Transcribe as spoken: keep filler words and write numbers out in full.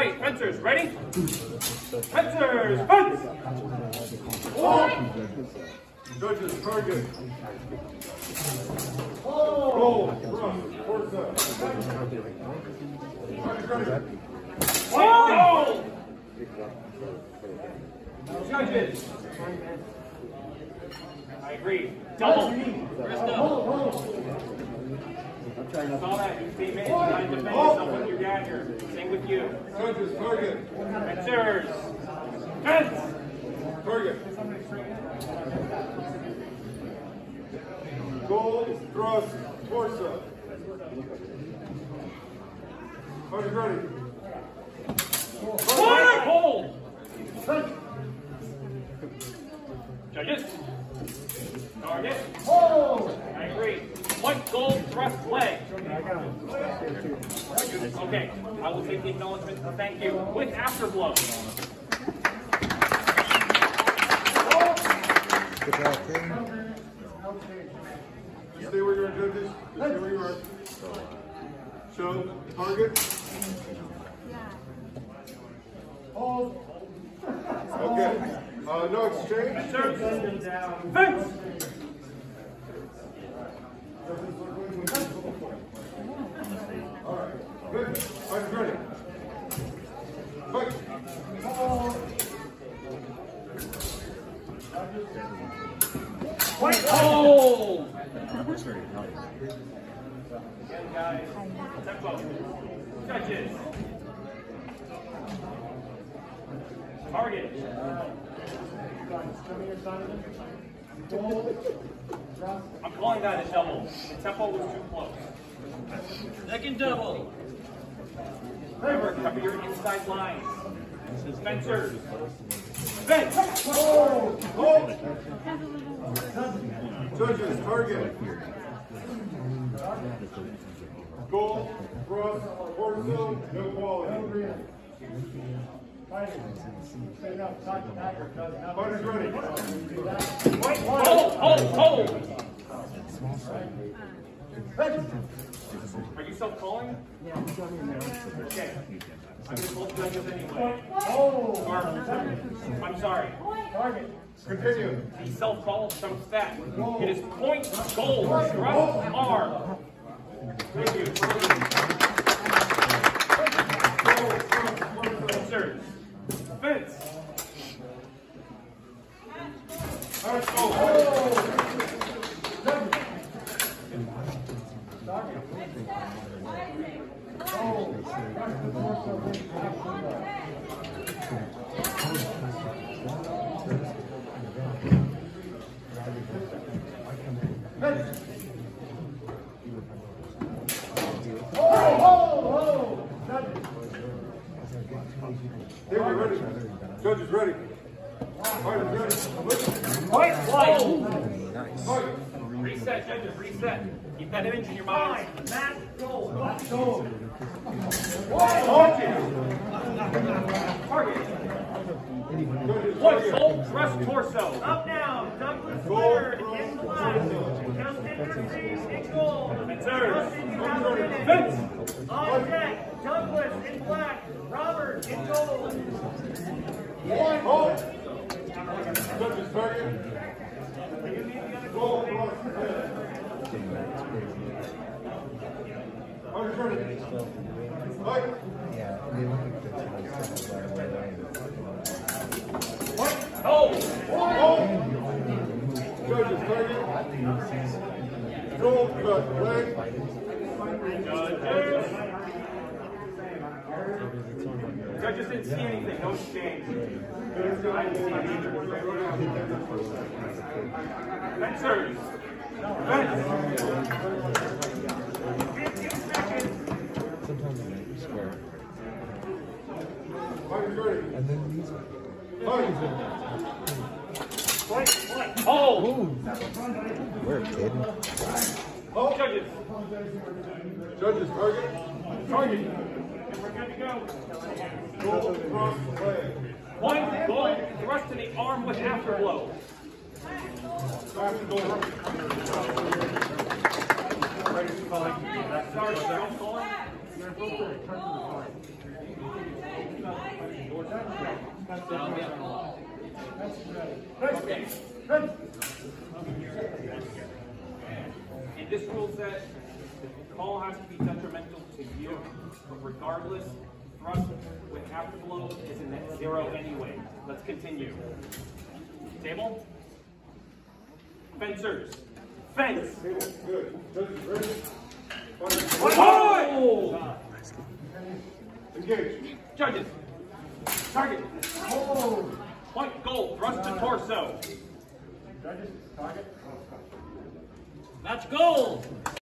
right, fencers, ready? Fencers, fence! Oh. Judges, target. Roll, run, force up. Oh! Judges. I agree. Double. Wrist up. Saw that. You came in trying to defend yourself with your dagger. Same with you. Judges, target. Fencers. Fence. Target. Goal, thrust, torso. Target ready. Hold. Hold. Judges. Target. Hold. I agree. Point, goal, thrust, leg. Okay, I will take the acknowledgement. Thank you. With afterblow. Stay where you are, judges. Stay where you are. Show, target. Okay. Uh, no exchange. Fence. All right. Good. I'm ready. Fight. Point. Oh! Again, guys. Tempo. Judges. Target. I'm calling that a double. The tempo was too close. Second double. Remember, cover your inside lines. Fencers. Fence. Oh! Oh! Judges, target. Goal, thrust, torso, no quality. Fighters ready. Hold, hold, hold. Are you self-calling? Yeah. Okay. I'm going to hold judges anyway. Oh! Or, I'm sorry. Target. Continue. He self-called some stat. It is point, goal, thrust, arm. Thank you. Fencers. Fence. Let's go. They're ready. Judges ready. Fighters ready. Point, whoa. Nice. Reset, judges, reset. Keep that image in your mind. Matt, goal. Let's go. Target. Point, goal, thrust, torso. Up now. Douglas third in black. Count in goal. Fencers. Fence. On deck. Douglas in black. Robert in goal. Hold. Judges target. Goal, thrust, fighters ready. Fight. Oh! Oh! Judges target. Goal, cut, leg. Judges. Judges didn't see anything, no exchange. I didn't see anything. Fencers. Fence. Sometimes I make you swear. Fighters ready. And then these Fight. Oh! Where, kid? Oh, judges. Judges target. Target. And we're good to go. Goal, thrust, leg. One goal, thrust to the arm with afterblow. After goal. Sorry, I'm calling. Fence. In this rule set, the call has to be detrimental to you, but regardless, thrust with afterblow is in that zero anyway. Let's continue. Table. Fencers. Fence. Good. Judges, ready? One point! Engage. Judges. Target. Point goal. Thrust to torso. Judges, target. That's gold.